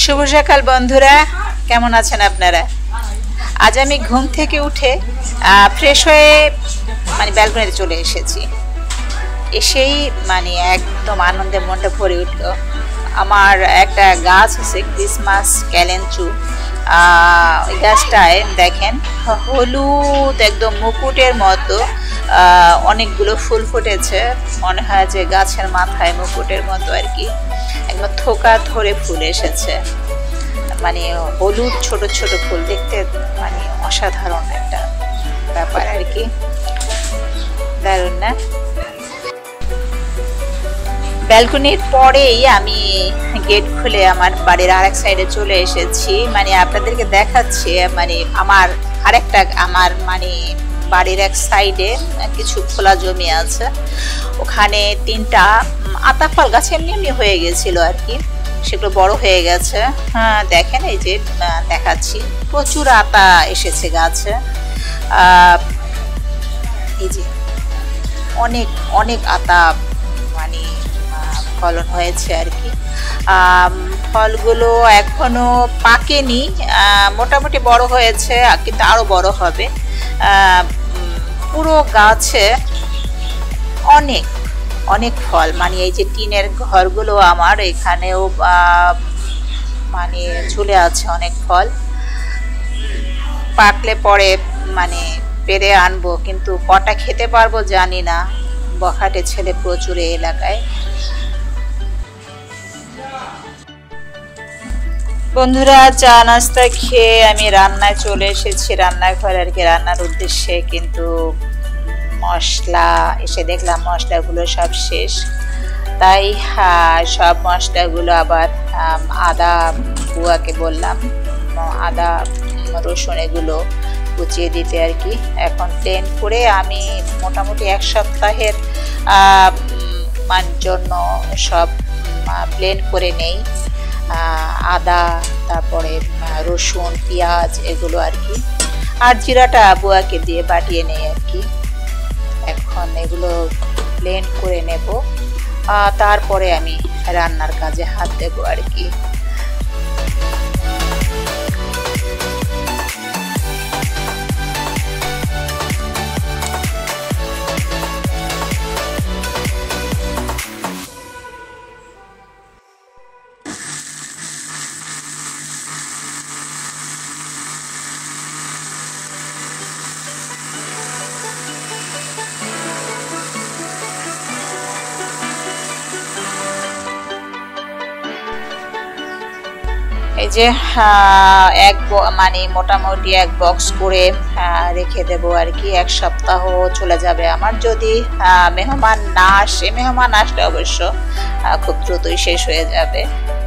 শুভ সকাল বন্ধুরা, কেমন আছেন আপনারা? আজ আমি ঘুম থেকে উঠে ফ্রেশ হয়ে ব্যালকনিতে চলে এসেছি। এসেই একদম আনন্দে মনটা ভরে উঠলো। আমার একটা গাছ আছে ক্রিসমাস ক্যালেঞ্চু, ওই গাছটায় দেখেন হলুদ একদম মুকুটের মতো অনেকগুলো ফুল ফুটেছে। মনে হয় যে গাছের মাথায় মুকুটের মতো আর কি, একদম থোকা ধরে ফুল এসেছে। হলুদ ছোট ছোট ফুল, দেখতে অসাধারণ একটা ব্যাপার আর কি, দারুণ না? ব্যালকনির পরেই আমি গেট খুলে আমার বাড়ির আরেক সাইডে চলে এসেছি। আপনাদেরকে দেখাচ্ছি আমার আরেকটা বাড়ির এক সাইডে কিছু খোলা জমি আছে, ওখানে 3টা আতা ফল গাছ এমনি হয়ে গেছিল আর কি, সেগুলো বড় হয়ে গেছে। হ্যাঁ দেখেন, এই যে দেখাচ্ছি, প্রচুর আতা এসেছে গাছে। এই যে অনেক অনেক আতা ফলন হয়েছে আর কি। ফলগুলো এখনো পাকেনি, মোটামুটি বড় হয়েছে, কিন্তু আরো বড় হবে। পুরো গাছে অনেক অনেক ফল, এই যে টিনের ঘরগুলো আমার এখানেও ঝুলে আছে অনেক ফল। পাকলে পরে পেরে আনবো, কিন্তু কটা খেতে পারবো জানি না, বখাটে ছেলে প্রচুর এই এলাকায়। বন্ধুরা, চা নাস্তা খেয়ে আমি রান্নায় চলে এসেছি, রান্নাঘর আর কি, রান্নার উদ্দেশ্যে। কিন্তু মশলা এসে দেখলাম মশলাগুলো সব শেষ, তাই সব মশলাগুলো আবার আদা বুয়াকে বললাম আদা রসুন এগুলো কুচিয়ে দিতে আর কি। এখন প্লেন করে আমি মোটামুটি 1 সপ্তাহের জন্য সব প্লেন করে নেই, আদা, তারপরে রসুন, পেঁয়াজ এগুলো আর কি, আর জিরাটা বুয়াকে দিয়ে বাটিয়ে নেই আর কি। এখন এগুলো ব্লেন্ড করে নেব, তারপরে আমি রান্নার কাজে হাত দেবো আর কি। এই যে মোটামুটি 1 বক্স করে রেখে দেবো আর কি। 1 সপ্তাহ চলে যাবে আমার, যদি মেহমান না আসে। মেহমান আসলে অবশ্য খুব দ্রুতই শেষ হয়ে যাবে।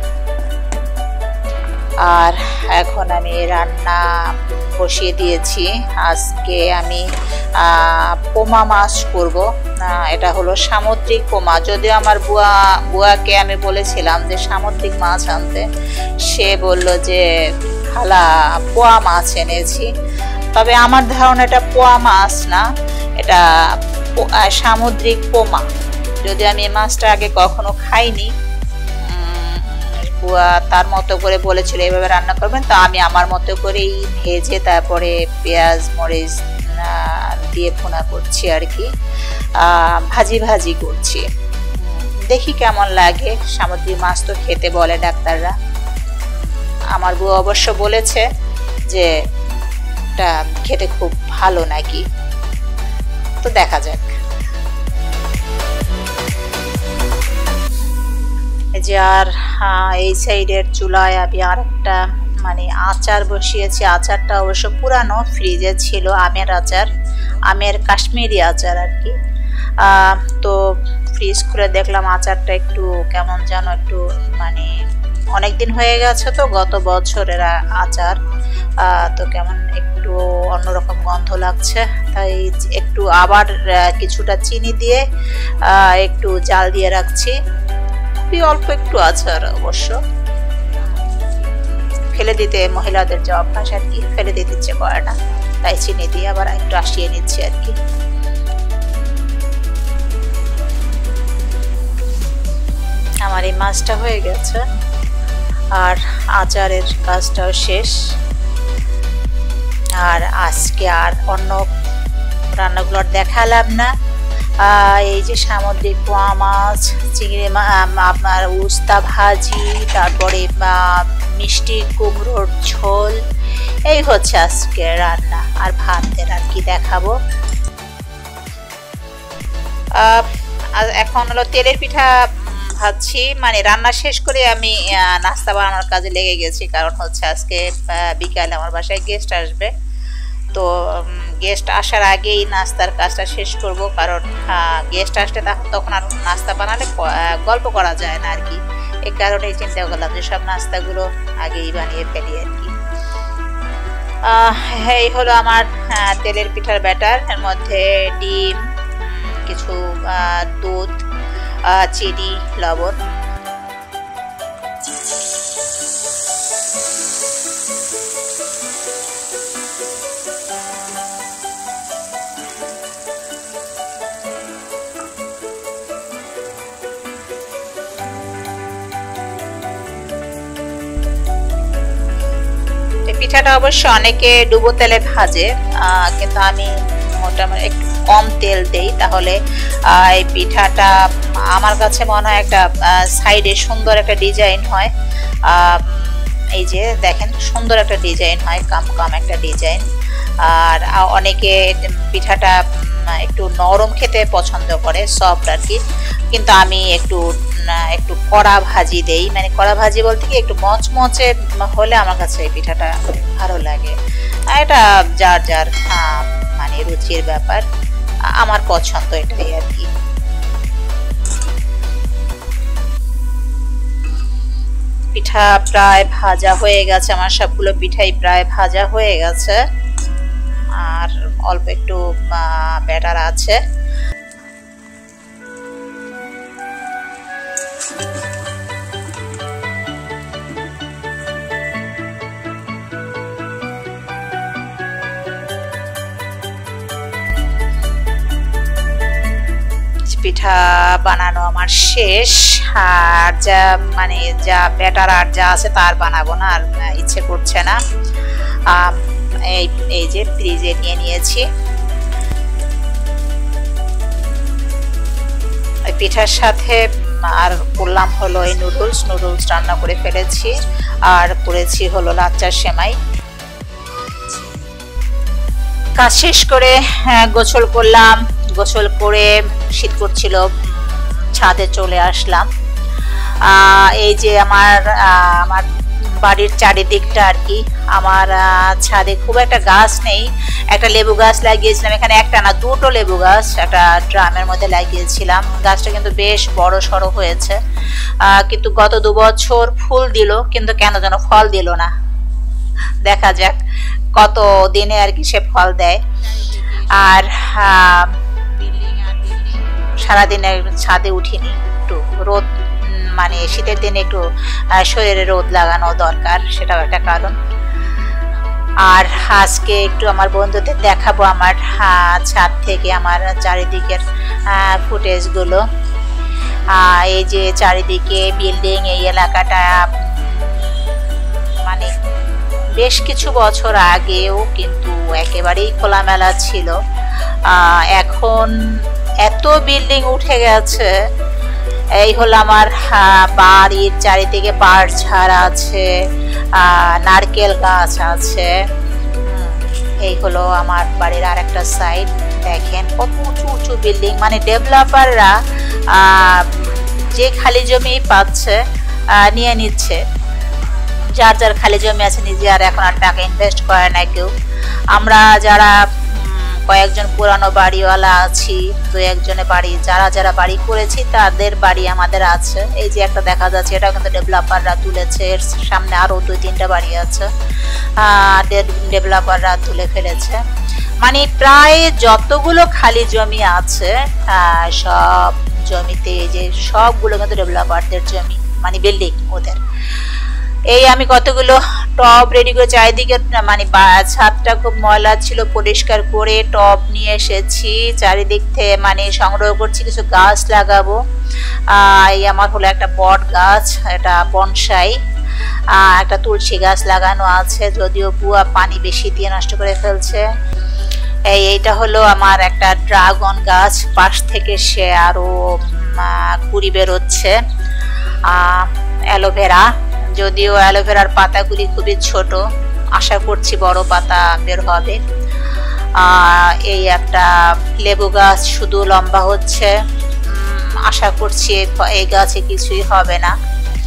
আর এখন আমি রান্না বসিয়ে দিয়েছি। আজকে আমি পোমা মাছ করব। এটা হলো সামুদ্রিক পোমা। যদিও আমার বুয়াকে আমি বলেছিলাম যে সামুদ্রিক মাছ আনতে, সে বলল যে খালা পোয়া মাছ এনেছি। তবে আমার ধারণা এটা পোয়া মাছ না, এটা সামুদ্রিক পোমা। যদি আমি এই মাছটা আগে কখনো খাইনি, বুয়া তার মতো করে বলেছিল এইভাবে রান্না করবেন, তো আমি আমার মতো করেই ভেজে তারপরে পেঁয়াজ মরিচ দিয়ে ভুনা করছি আর কি, ভাজি ভাজি করছি। দেখি কেমন লাগে। সামুদ্রিক মাছ তো খেতে বলে ডাক্তাররা। আমার বুয়া অবশ্য বলেছে যে এটা খেতে খুব ভালো নাকি, তো দেখা যাক। যে আর এই সাইডের চুলায় আমি আর একটা আচার বসিয়েছি। আচারটা অবশ্য পুরানো, ফ্রিজে ছিল, আমের আচার, আমের কাশ্মীরি আচার আর কি। তো ফ্রিজ খুলে দেখলাম আচারটা একটু কেমন যেন একটু অনেকদিন হয়ে গেছে, তো গত বছরের আচার, তো কেমন একটু অন্যরকম গন্ধ লাগছে। তাই একটু আবার কিছুটা চিনি দিয়ে একটু জাল দিয়ে রাখছি। অল্প একটু আচার, অবশ্য ফেলে দিতে মহিলাদের যে অভ্যাস আর কি, ফেলে দিতে ইচ্ছে করে না, তাই চিনি দিয়ে আবার একটু আসিয়ে নিচ্ছি আর কি। আমার এই মাছটা হয়ে গেছে। আর আচারের কাজটাও শেষ। আর আজকে আর অন্য রান্নাগুলো দেখালাম না। এই যে সামুদ্রিক পোয়া মাছ, চিংড়ি আপনার উস্তা ভাজি, তারপরে মিষ্টি কুমড়োর ঝোল, এই হচ্ছে আজকে রান্না। আর ভাতের আর কি দেখাবো। এখন হলো তেলের পিঠা ভাজছি, মানে রান্না শেষ করে আমি নাস্তা বানানোর কাজে লেগে গেছি। কারণ হচ্ছে আজকে বিকালে আমার বাসায় গেস্ট আসবে, তো গেস্ট আসার আগেই নাস্তার কাজটা শেষ করব। কারণ গেস্ট আসলে তখন আর নাস্তা বানালে গল্প করা যায় না আর কি। এই কারণেই চিন্তা করলাম যে সব নাস্তাগুলো আগেই বানিয়ে ফেলি আর কি। এই হলো আমার তেলের পিঠার ব্যাটার। এর মধ্যে ডিম, কিছু দুধ, চিনি, লবণ। পিঠাটা অবশ্য অনেকে ডুবো তেলে ভাজে, কিন্তু আমি মোটামুটি একটু কম তেল দেই, তাহলে এই পিঠাটা আমার কাছে মনে হয় একটা সাইডে সুন্দর একটা ডিজাইন হয়। এই যে দেখেন, সুন্দর একটা ডিজাইন হয়, কাম একটা ডিজাইন। আর অনেকে পিঠাটা একটু নরম খেতে পছন্দ করে, সফট আর কি। কিন্তু আমি একটু কড়া ভাজি দেই, মানে কড়া ভাজি বলতে কি একটু মচমচে হলে আমার কাছে এই পিঠাটা ভালো লাগে। এটা যার যার মানে রুচির ব্যাপার, আমার পছন্দ এটাই আর কি। পিঠা প্রায় ভাজা হয়ে গেছে, আমার সবগুলো পিঠাই প্রায় ভাজা হয়ে গেছে। আর অল্প একটু ব্যাটার আছে। পিঠা বানানো আমার শেষ। আর যা ব্যাটার আর যা আছে তার বানাবো না, আর ইচ্ছে করছে না। এই যে ফ্রিজে নিয়ে নিয়েছি। পিঠার সাথে আর করলাম হলো এই নুডলস রান্না করে ফেলেছি। আর করেছি হলো লাচ্চার সেমাই। কাজ শেষ করে গোসল করলাম। গোসল করে শীত করছিল, ছাদে চলে আসলাম। এই যে আমার বাড়ির চারিদিকটা আর কি। আমার ছাদে খুব একটা গাছ নেই। একটা লেবু গাছ লাগিয়েছিলাম, এখানে একটা না দুটো লেবু গাছ একটা ড্রামের মধ্যে লাগিয়েছিলাম। গাছটা কিন্তু বেশ বড় সড়ো হয়েছে, কিন্তু গত 2 বছর ফুল দিল, কিন্তু কেন যেন ফল দিল না। দেখা যাক কত দিনে আর কি সে ফল দেয়। আর সারাদিনে ছাদে উঠিনি, একটু রোদ, মানে শীতের দিনে একটু শরীরে রোদ লাগানো দরকার, সেটাও একটা কারণ। আর আজকে একটু আমার বন্ধুদের দেখাবো আমার ছাদ থেকে আমার চারিদিকের ফুটেজগুলো। এই যে চারিদিকে বিল্ডিং, এই এলাকাটা মানে বেশ কিছু বছর আগেও কিন্তু একেবারেই খোলামেলা ছিল। এখন এত বিল্ডিং উঠে গেছে। এই হলো আমার বাড়ির চারিদিকে বাঁশঝাড় আছে, নারকেল গাছ আছে। এই হলো আমার বাড়ির আর একটা সাইড। দেখেন কত উঁচু উঁচু বিল্ডিং, মানে ডেভেলপাররা যে খালি জমি পাচ্ছে নিয়ে নিচ্ছে। যার যার খালি জমি আছে নিজে আর এখন আর টাকা ইনভেস্ট করে না কেউ। আমরা যারা কয়েকজন পুরানো বাড়িওয়ালা আছি, 2-1 বাড়ি যারা বাড়ি করেছি তাদের বাড়ি আমাদের আছে। এই যে একটা দেখা যাচ্ছে, এটা কিন্তু ডেভেলপাররা তুলেছে। এর সামনে আরো 2-3টা বাড়ি আছে, ডেভেলপাররা তুলে ফেলেছে। মানে প্রায় যতগুলো খালি জমি আছে সব জমিতে, এই যে সবগুলো কিন্তু ডেভেলপারদের জমি, মানে বিল্ডিং ওদের। এই আমি কতগুলো টব রেডি করে চারিদিকে, মানে ছাদটা খুব ময়লা ছিল, পরিষ্কার করে টব নিয়ে এসেছি। চারিদিক থেকে মানে সংগ্রহ করছি, কিছু গাছ লাগাবো। এই আমার হলো একটা বট গাছ, এটা বনসাই। একটা তুলসী গাছ লাগানো আছে, যদিও বুয়া পানি বেশি দিয়ে নষ্ট করে ফেলছে। এইটা হলো আমার একটা ড্রাগন গাছ, পাশ থেকে সে আরো কুড়ি বেরোচ্ছে। অ্যালোভেরা, যদিও অ্যালোভেরার পাতাগুলি খুবই ছোট, আশা করছি বড় পাতা বের হবে। এই একটা লেবু গাছ শুধু লম্বা হচ্ছে, আশা করছি এই গাছে কিছুই হবে না।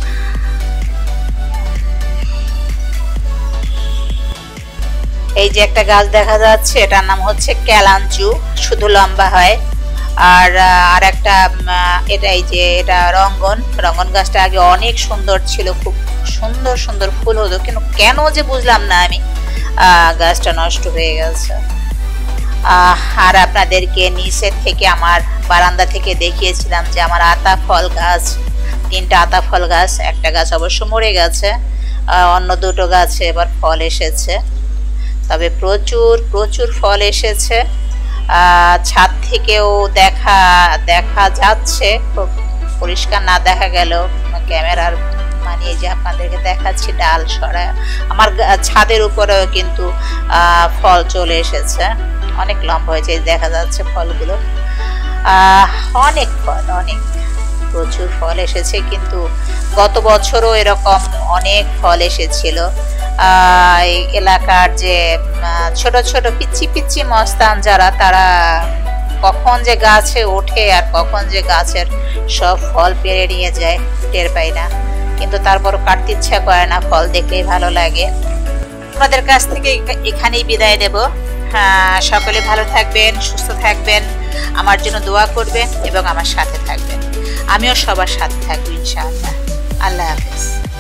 এই যে একটা গাছ দেখা যাচ্ছে, এটার নাম হচ্ছে ক্যালাঞ্চু, শুধু লম্বা হয়। আর একটা এটা, এই যে এটা রঙ্গন গাছটা আগে অনেক সুন্দর ছিল, খুব সুন্দর সুন্দর ফুল হতো, কিন্তু কেন যে বুঝলাম না আমি, গাছটা নষ্ট হয়ে গেছে। আর আপনাদেরকে নিচে থেকে আমার বারান্দা থেকে দেখিয়েছিলাম যে আমার আতা ফল গাছ, 3টা আতা ফল গাছ, একটা গাছ অবশ্য মরে গেছে, অন্য 2টো গাছে এবার ফল এসেছে, তবে প্রচুর প্রচুর ফল এসেছে। ছাদ থেকেও দেখা যাচ্ছে, খুব পরিষ্কার না দেখা গেলেও ক্যামেরার মানে যে আপনাদেরকে দেখাচ্ছি ডাল সরা, আমার ছাদের উপরেও কিন্তু ফল চলে এসেছে, অনেক লম্বা হয়েছে, দেখা যাচ্ছে ফলগুলো। অনেক ফল, অনেক প্রচুর ফল এসেছে, কিন্তু গত বছরও এরকম অনেক ফল এসেছিল। এলাকার যে ছোট ছোট পিচ্ছি পিচ্ছি মস্তান যারা, তারা কখন যে গাছে ওঠে আর কখন যে গাছের সব ফল পেড়ে নিয়ে যায় টের পাই না, কিন্তু তারপর কাটতে ইচ্ছা করে না, ফল দেখলেই ভালো লাগে। আপনাদের কাছ থেকে এখানেই বিদায় দেব। সকলে ভালো থাকবেন, সুস্থ থাকবেন, আমার জন্য দোয়া করবেন এবং আমার সাথে থাকবেন। আমিও সবার সাথে থাকবো ইনশাআল্লাহ। আল্লাহ হাফেজ।